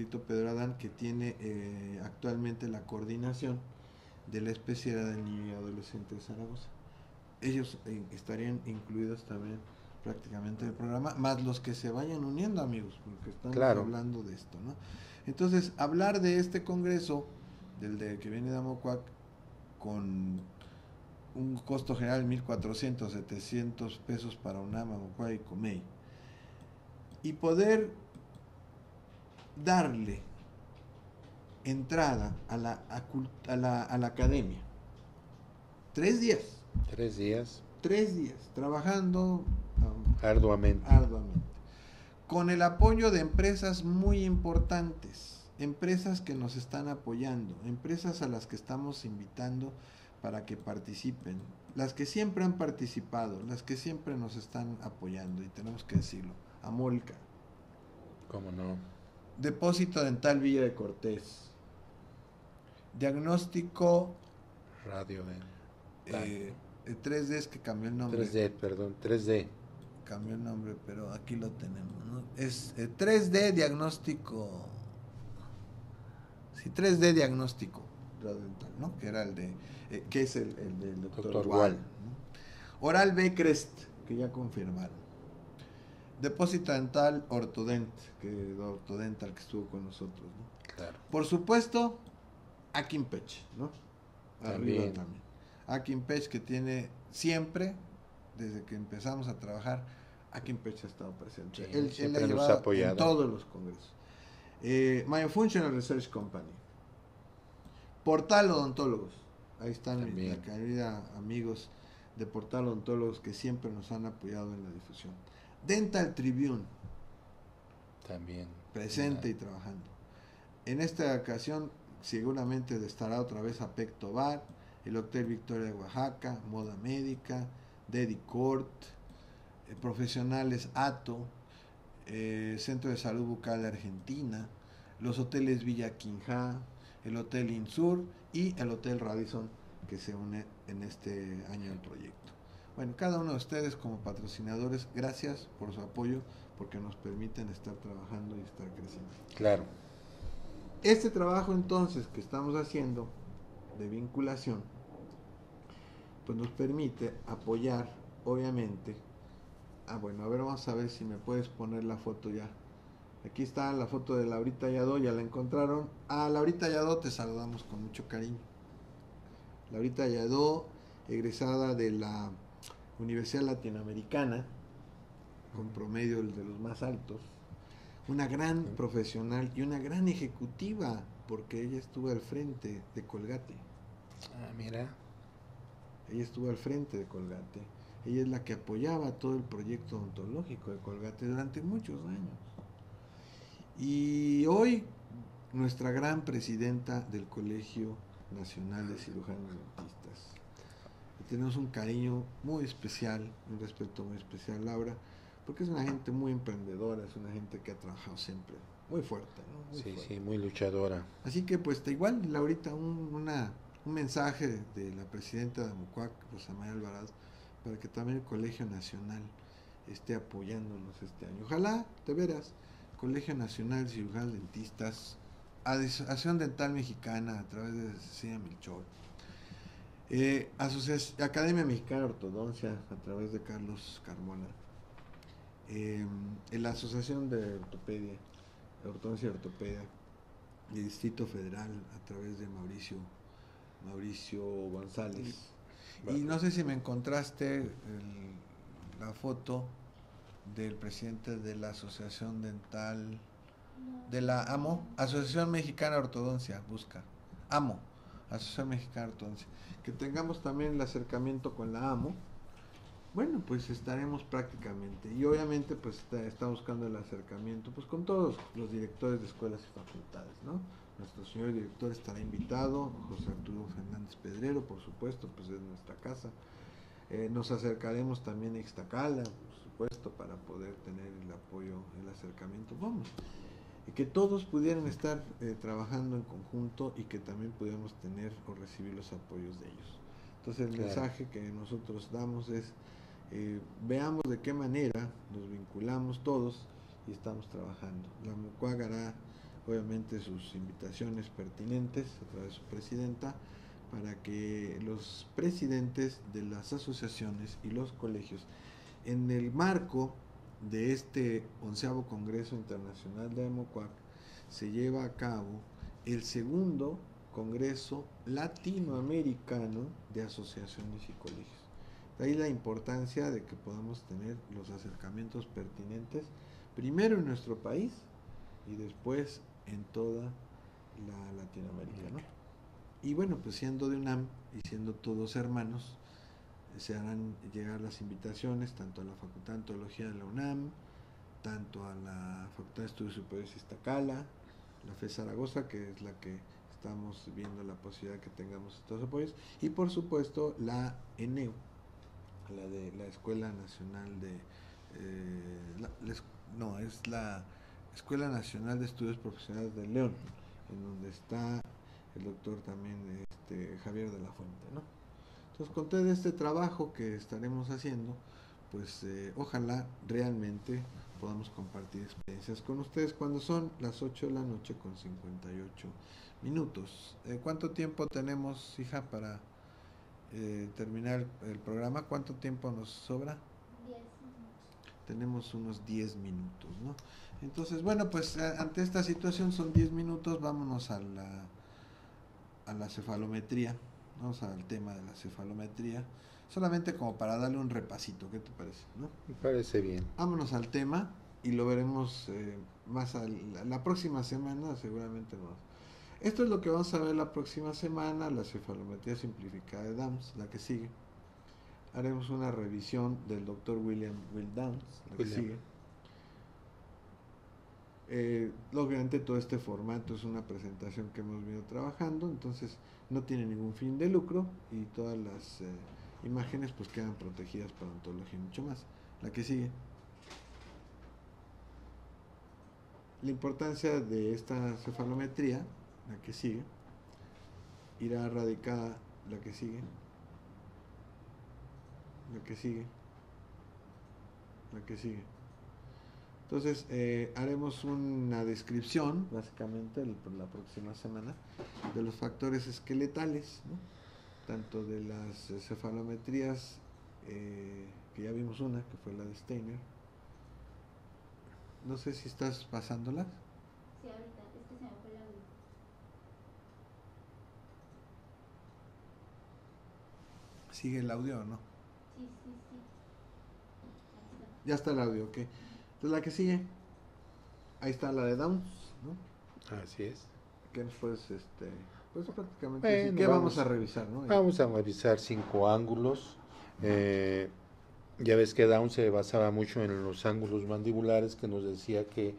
actualmente la coordinación de la especialidad de niño y adolescente de Zaragoza. Ellos estarían incluidos también prácticamente en el programa, más los que se vayan uniendo, amigos, porque estamos hablando de esto, ¿no? Entonces, hablar de este congreso, que viene de Amocuac, con un costo general de 1,400, 700 pesos para UNAM, Amocuac y Comey, y poder darle entrada a la academia. 3 días. 3 días. 3 días, trabajando arduamente. Con el apoyo de empresas muy importantes, empresas que nos están apoyando, empresas a las que estamos invitando para que participen, las que siempre han participado, las que siempre nos están apoyando, y tenemos que decirlo. Amolca. ¿Cómo no? Depósito Dental Villa de Cortés. Diagnóstico Radio de 3D, es que cambió el nombre. 3D. Cambió el nombre, pero aquí lo tenemos, ¿no? Es 3D Diagnóstico. Sí, 3D Diagnóstico Dental, ¿no? Que era que es el del doctor Wall, ¿no? Oral B Crest, que ya confirmaron. Depósito Dental Ortodental, que estuvo con nosotros, ¿no? Claro. Por supuesto, Akinpech, ¿no? También. Arriba también. Akinpech, que tiene siempre, desde que empezamos a trabajar, Akinpech ha estado presente. Sí, él siempre ha nos llevado ha apoyado en todos los congresos. Myofunctional Research Company. Portal Odontólogos. Ahí están mis queridos amigos de Portal Odontólogos, que siempre nos han apoyado en la difusión. Dental Tribune. También. Presente y trabajando. En esta ocasión seguramente estará otra vez Apec Tobar, el Hotel Victoria de Oaxaca, Moda Médica, Dedicort, Profesionales ATO, Centro de Salud Bucal de Argentina, los hoteles Villa Quinjá, el Hotel Insur y el Hotel Radisson, que se une en este año al proyecto. Bueno, cada uno de ustedes como patrocinadores, gracias por su apoyo, porque nos permiten estar trabajando y estar creciendo. Claro. Este trabajo entonces que estamos haciendo de vinculación, pues nos permite apoyar, obviamente. Bueno, a ver, vamos a ver si me puedes poner la foto ya. Aquí está la foto de Laurita Yadó, ya la encontraron. Laurita Yadó, te saludamos con mucho cariño. Laurita Yadó, egresada de la Universidad Latinoamericana, con promedio de los más altos. Una gran profesional y una gran ejecutiva, porque ella estuvo al frente de Colgate. Mira. Ella estuvo al frente de Colgate. Ella es la que apoyaba todo el proyecto odontológico de Colgate durante muchos años. Y hoy, nuestra gran presidenta del Colegio Nacional de Cirujanos Dentistas. Y tenemos un cariño muy especial, un respeto muy especial, Laura, porque es una gente muy emprendedora, es una gente que ha trabajado siempre muy fuerte, ¿no? Muy fuerte. Sí, muy luchadora. Así que pues igual, Laurita, un mensaje de la presidenta de Amocuac, Rosa María Alvarado, para que también el Colegio Nacional esté apoyándonos este año. Ojalá, de veras, Colegio Nacional de Cirujanos Dentistas, Asociación Dental Mexicana a través de Cecilia Melchor, Academia Mexicana de Ortodoncia a través de Carlos Carmona, la Asociación de Ortopedia, Ortodoncia y Ortopedia del Distrito Federal a través de Mauricio González. Y no sé si me encontraste la foto del presidente de la Asociación Dental, de la AMO, Asociación Mexicana de Ortodoncia, busca AMO, Asociación Mexicana de Ortodoncia. Que tengamos también el acercamiento con la AMO Bueno, pues estaremos prácticamente, y obviamente pues está buscando el acercamiento pues con todos los directores de escuelas y facultades, ¿no? Nuestro señor director estará invitado, José Arturo Fernández Pedrero, por supuesto, pues es nuestra casa. Nos acercaremos también a Ixtacala, por supuesto, para poder tener el apoyo, el acercamiento. Vamos, y que todos pudieran estar trabajando en conjunto y que también pudiéramos tener o recibir los apoyos de ellos. Entonces el mensaje que nosotros damos es, veamos de qué manera nos vinculamos todos y estamos trabajando. La MUCUAG hará obviamente sus invitaciones pertinentes a través de su presidenta para que los presidentes de las asociaciones y los colegios, en el marco de este 11º Congreso Internacional de AMOCUAC, se lleva a cabo el segundo Congreso Latinoamericano de Asociaciones y Colegios. De ahí la importancia de que podamos tener los acercamientos pertinentes, primero en nuestro país y después en toda la Latinoamérica, ¿no? Y bueno, pues siendo de UNAM y siendo todos hermanos, se harán llegar las invitaciones tanto a la Facultad de Antología de la UNAM, tanto a la Facultad de Estudios Superiores Iztacala, la FE Zaragoza, que es la que estamos viendo la posibilidad de que tengamos estos apoyos, y por supuesto la ENEU, la de la Escuela Nacional de es la Escuela Nacional de Estudios Profesionales de León, en donde está el doctor también Javier de la Fuente, ¿no? Entonces, con todo este trabajo que estaremos haciendo, pues ojalá realmente podamos compartir experiencias con ustedes cuando son las 8 de la noche con 58 minutos. ¿Cuánto tiempo tenemos, hija, para terminar el programa? ¿Cuánto tiempo nos sobra? 10 minutos. Tenemos unos 10 minutos, ¿no? Entonces, bueno, pues ante esta situación son 10 minutos, vámonos a la cefalometría. Vamos al tema de la cefalometría, solamente como para darle un repasito, ¿qué te parece? ¿No? Me parece bien. Vámonos al tema y lo veremos más la próxima semana, seguramente no. Esto es lo que vamos a ver la próxima semana, la cefalometría simplificada de Downs, la que sigue. Haremos una revisión del doctor William Will Downs, la que sigue. Obviamente todo este formato es una presentación que hemos venido trabajando, entonces no tiene ningún fin de lucro y todas las imágenes pues quedan protegidas por ontología y mucho más. La que sigue. La importancia de esta cefalometría, la que sigue, irá radicada, la que sigue, la que sigue, la que sigue. Entonces haremos una descripción, básicamente, la próxima semana, de los factores esqueletales, ¿no? Tanto de las cefalometrías, que ya vimos una, que fue la de Steiner. No sé si estás pasándolas. Sí, ahorita, es que se me fue el audio. ¿Sigue el audio o no? Sí. Ahí está. Ya está el audio, ok. Entonces la que sigue, ahí está la de Downs, ¿no? Así es. Que pues pues prácticamente, bueno, ¿qué vamos a revisar, no? Vamos a revisar 5 ángulos. Ya ves que Downs se basaba mucho en los ángulos mandibulares, que nos decía que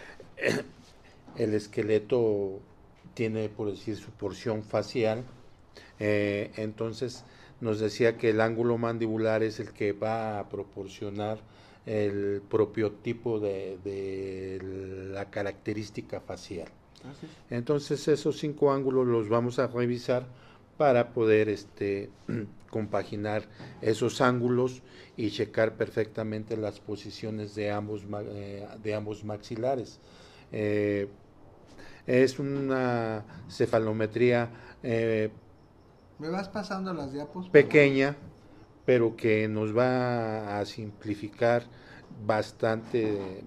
el esqueleto tiene, por decir, su porción facial. Entonces nos decía que el ángulo mandibular es el que va a proporcionar el propio tipo de la característica facial. Entonces esos 5 ángulos los vamos a revisar para poder compaginar esos ángulos y checar perfectamente las posiciones de ambos maxilares. Es una cefalometría ¿Me vas pasando las diapos? pequeña, pero que nos va a simplificar bastante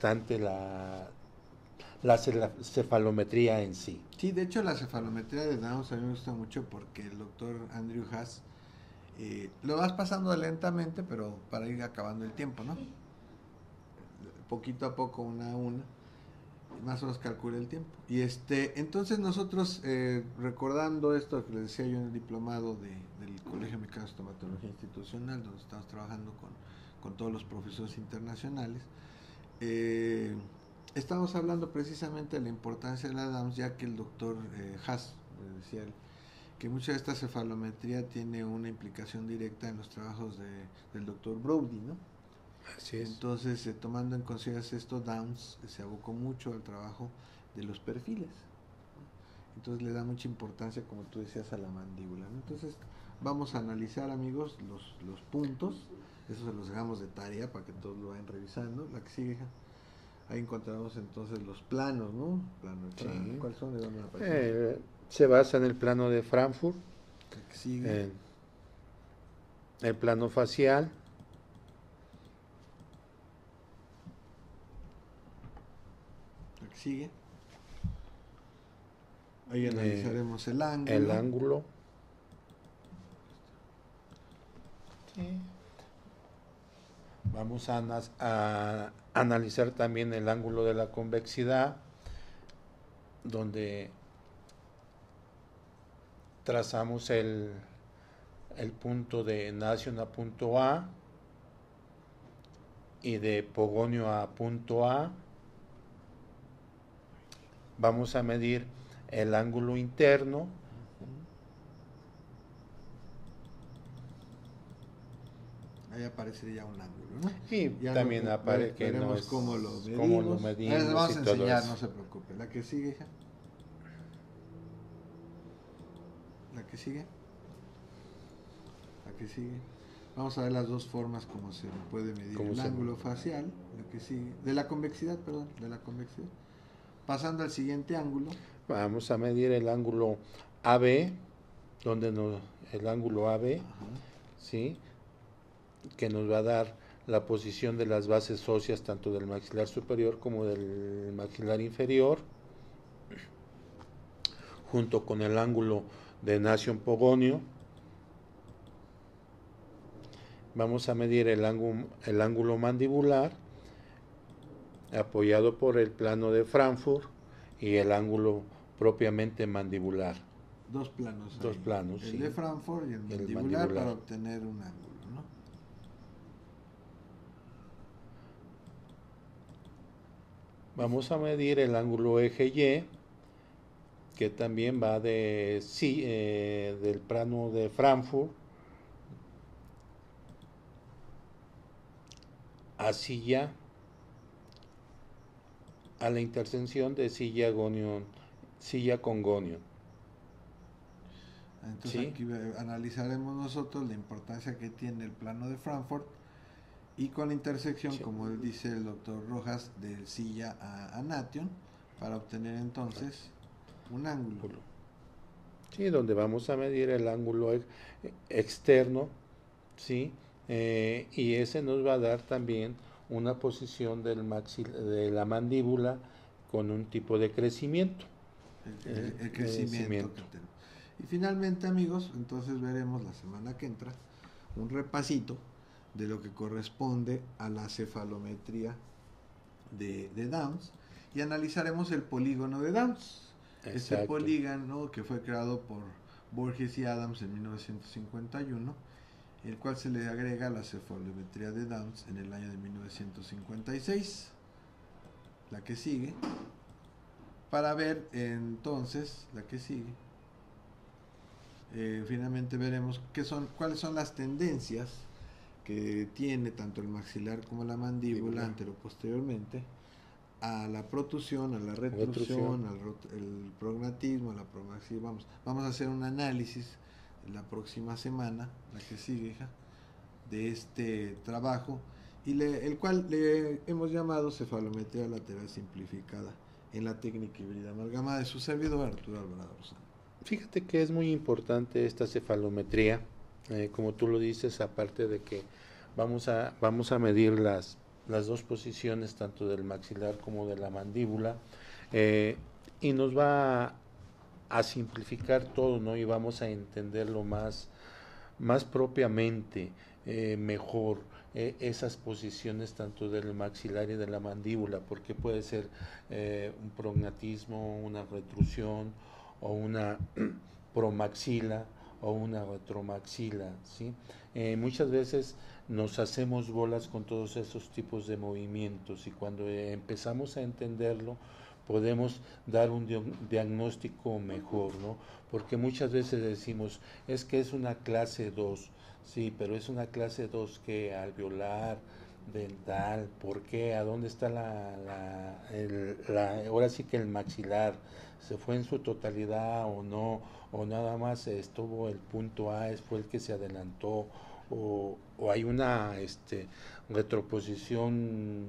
la cefalometría en sí. Sí, de hecho la cefalometría de Downs a mí me gusta mucho porque el doctor Andrew Haas lo vas pasando lentamente, pero para ir acabando el tiempo, ¿no? Poquito a poco, una a una, más o menos calcula el tiempo. Y entonces nosotros, recordando esto que les decía yo en el diplomado del Colegio Colegio Mexicano de Estomatología Institucional, donde estamos trabajando con todos los profesores internacionales. Estamos hablando precisamente de la importancia de la DAMS, ya que el doctor Haas decía que mucha de esta cefalometría tiene una implicación directa en los trabajos del doctor Brody, ¿no? Así es. Entonces, tomando en consideración esto, Downs se abocó mucho al trabajo de los perfiles. Entonces le da mucha importancia, como tú decías, a la mandíbula, ¿no? Entonces vamos a analizar, amigos, los puntos. Eso se los dejamos de tarea para que todos lo vayan revisando. La que sigue, hija. Ahí encontramos entonces los planos, ¿no? Sí. ¿Cuáles son? ¿De dónde aparecen? Se basa en el plano de Frankfurt, La que sigue. el plano facial, La que sigue. Ahí analizaremos el ángulo. el ángulo. Sí. Vamos a analizar también el ángulo de la convexidad, donde trazamos el punto de Nación a punto A y de Pogonio a punto A. Vamos a medir el ángulo interno. Ahí aparece ya un ángulo, ¿no? Y ya también aparece que no es cómo lo medimos. cómo lo medimos. Les vamos a y todo enseñar, eso. no se preocupe. La que sigue, hija. La que sigue. La que sigue. Vamos a ver las dos formas como se puede medir el ángulo facial. La que sigue. De la convexidad, perdón. De la convexidad. Pasando al siguiente ángulo. Vamos a medir el ángulo AB, el ángulo AB, ¿sí? Que nos va a dar la posición de las bases óseas tanto del maxilar superior como del maxilar inferior, junto con el ángulo de Nación Pogonio. Vamos a medir el ángulo mandibular, apoyado por el plano de Frankfurt y el ángulo propiamente mandibular. Dos planos. Dos planos, el sí. de Frankfurt y el mandibular para obtener un ángulo, ¿no? Vamos a medir el ángulo eje Y, que también va del plano de Frankfurt a silla, a la intersección de silla con gonion. Entonces ¿Sí? Aquí analizaremos nosotros la importancia que tiene el plano de Frankfurt y con la intersección, Sí. como dice el doctor Rojas, del silla a Nation, para obtener entonces un ángulo. Sí, donde vamos a medir el ángulo externo, ¿sí? Y ese nos va a dar también una posición de la mandíbula con un tipo de crecimiento. El crecimiento que tenemos. Y finalmente, amigos, entonces veremos la semana que entra un repasito de lo que corresponde a la cefalometría de Downs y analizaremos el polígono de Downs. Exacto. Este polígono que fue creado por Borges y Adams en 1951, el cual se le agrega la cefalometría de Downs en el año de 1956. La que sigue, para ver entonces la que sigue. Finalmente veremos cuáles son las tendencias que tiene tanto el maxilar como la mandíbula antero-posteriormente a la protusión, a la retrusión, el prognatismo, a la promaxia. Vamos a hacer un análisis la próxima semana, la que sigue, hija, de este trabajo, el cual le hemos llamado cefalometría lateral simplificada en la técnica híbrida amalgamada de su servidor Arturo Alvarado Rosano. Fíjate que es muy importante esta cefalometría, como tú lo dices, aparte de que vamos a medir las dos posiciones, tanto del maxilar como de la mandíbula, y nos va a simplificar todo, ¿no? Y vamos a entenderlo más propiamente, mejor, esas posiciones tanto del maxilar y de la mandíbula, porque puede ser un prognatismo, una retrusión, o una promaxila, o una retromaxila, ¿sí? Muchas veces nos hacemos bolas con todos esos tipos de movimientos y cuando empezamos a entenderlo podemos dar un diagnóstico mejor, ¿no? Porque muchas veces decimos, es que es una clase 2, sí, pero es una clase 2 que alveolar, dental, ¿por qué? ¿A dónde está ahora sí que el maxilar? ¿Se fue en su totalidad o no? ¿O nada más estuvo el punto A, fue el que se adelantó? ¿O hay una retroposición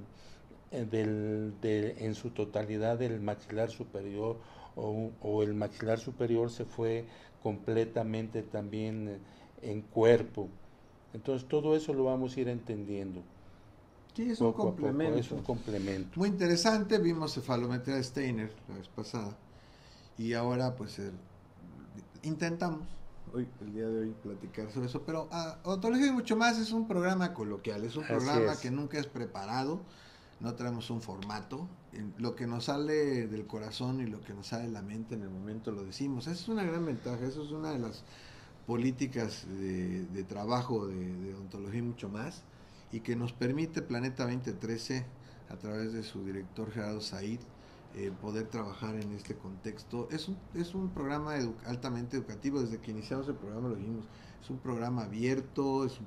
en su totalidad del maxilar superior? ¿O el maxilar superior se fue completamente también en cuerpo? Entonces todo eso lo vamos a ir entendiendo Sí, es un poco a poco, es complemento. un complemento. Muy interesante, vimos cefalometría de Steiner la vez pasada y ahora pues intentamos hoy, el día de hoy, platicar sobre eso, pero Odontología y mucho más es un programa coloquial, es un Así programa es. que nunca es preparado, no traemos un formato, lo que nos sale del corazón y lo que nos sale de la mente en el momento lo decimos. Esa es una gran ventaja, eso es una de las políticas de trabajo de odontología y mucho más, y que nos permite Planeta 2013, a través de su director Gerardo Said, poder trabajar en este contexto. Es un programa altamente educativo, desde que iniciamos el programa lo dijimos, es un programa abierto, es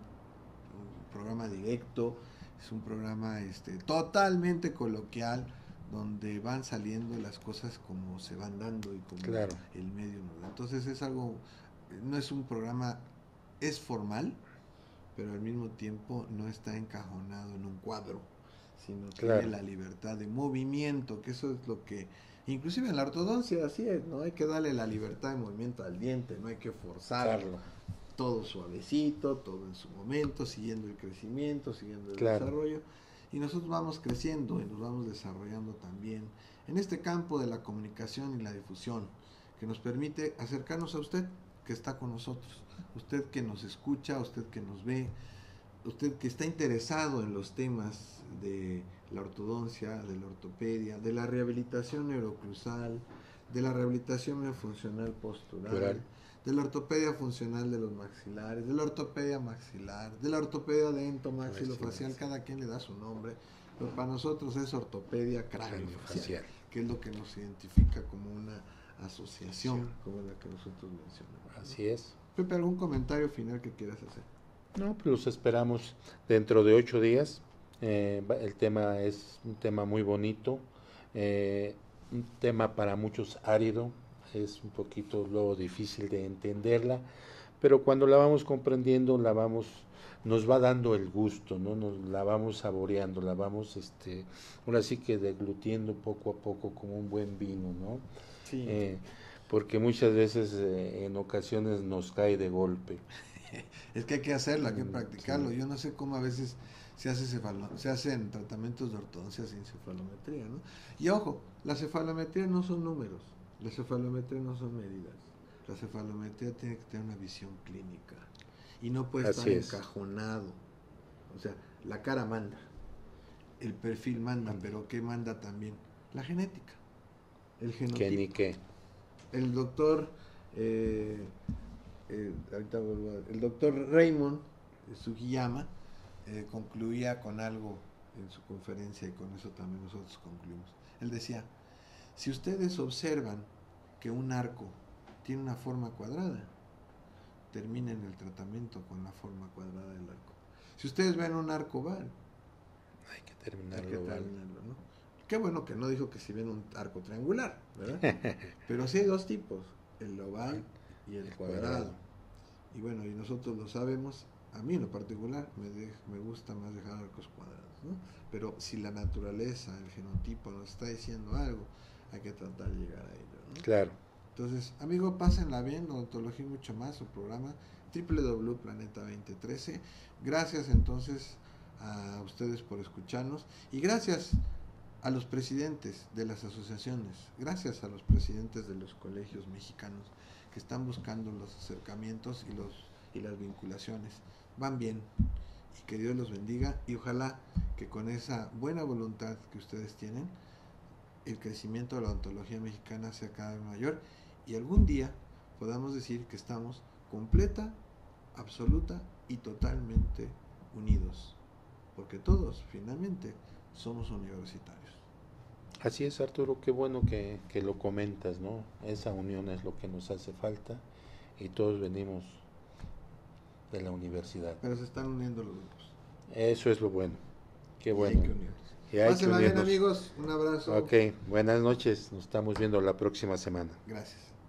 un programa directo, es un programa totalmente coloquial, donde van saliendo las cosas como se van dando y como Claro. el medio nos da. Entonces es algo, no es un programa, es formal, pero al mismo tiempo no está encajonado en un cuadro, sino Claro. tiene la libertad de movimiento, que eso es lo que, inclusive en la ortodoncia así es, ¿no? Hay que darle la libertad de movimiento al diente, no hay que forzarlo, Claro. todo suavecito, todo en su momento, siguiendo el crecimiento, siguiendo el Claro. desarrollo, y nosotros vamos creciendo y nos vamos desarrollando también en este campo de la comunicación y la difusión, que nos permite acercarnos a usted que está con nosotros, usted que nos escucha, usted que nos ve, usted que está interesado en los temas de la ortodoncia, de la ortopedia, de la rehabilitación neurocruzal, de la rehabilitación miofuncional postural, Plural. de la ortopedia funcional de los maxilares, de la ortopedia maxilar, de la ortopedia dento-maxilofacial, cada quien le da su nombre, pero para nosotros es ortopedia craniofacial, que es lo que nos identifica como una asociación como la que nosotros mencionamos. Así es. Pepe, ¿algún comentario final que quieras hacer? No, pues los esperamos dentro de 8 días. El tema es un tema muy bonito, un tema para muchos árido, es un poquito luego difícil de entenderla, pero cuando la vamos comprendiendo, nos va dando el gusto, ¿no? Nos la vamos saboreando, la vamos, ahora sí que deglutiendo poco a poco como un buen vino, ¿no? Sí. Porque muchas veces en ocasiones nos cae de golpe. Es que hay que hacerlo, hay que Mm, practicarlo. sí. Yo no sé cómo a veces se hacen tratamientos de ortodoncia sin cefalometría, ¿no? Y ojo, la cefalometría no son números, la cefalometría no son medidas. La cefalometría tiene que tener una visión clínica y no puede estar Así es. encajonado. O sea, la cara manda, el perfil manda, Manda. pero ¿qué manda también? La genética, el Que ni genotipo. qué. El doctor el doctor Raymond Sugiyama concluía con algo en su conferencia, y con eso también nosotros concluimos. Él decía, si ustedes observan que un arco tiene una forma cuadrada, terminen el tratamiento con la forma cuadrada del arco. Si ustedes ven un arco oval, Hay que terminarlo. hay que ¿vale? terminarlo, ¿no? Qué bueno que no dijo que si ven un arco triangular, ¿verdad? Pero sí hay dos tipos, el oval y el cuadrado. Y bueno, y nosotros lo sabemos. A mí en lo particular me gusta más dejar arcos cuadrados, ¿no? Pero si la naturaleza, el genotipo nos está diciendo algo, hay que tratar de llegar a ello, ¿no? Claro. Entonces, amigo, pásenla bien, odontología y mucho más, su programa www.planeta 2013. Gracias entonces a ustedes por escucharnos y gracias a los presidentes de las asociaciones, gracias a los presidentes de los colegios mexicanos que están buscando los acercamientos y las vinculaciones. Van bien y que Dios los bendiga y ojalá que con esa buena voluntad que ustedes tienen, el crecimiento de la odontología mexicana sea cada vez mayor y algún día podamos decir que estamos completa, absoluta y totalmente unidos, porque todos finalmente somos universitarios. Así es, Arturo, qué bueno que lo comentas, ¿no? Esa unión es lo que nos hace falta y todos venimos de la universidad. Pero se están uniendo los grupos. Eso es lo bueno, qué Y bueno. hay que unirnos. Y hay que Pásenla bien, unirnos. amigos, un abrazo. Ok, buenas noches, nos estamos viendo la próxima semana. Gracias.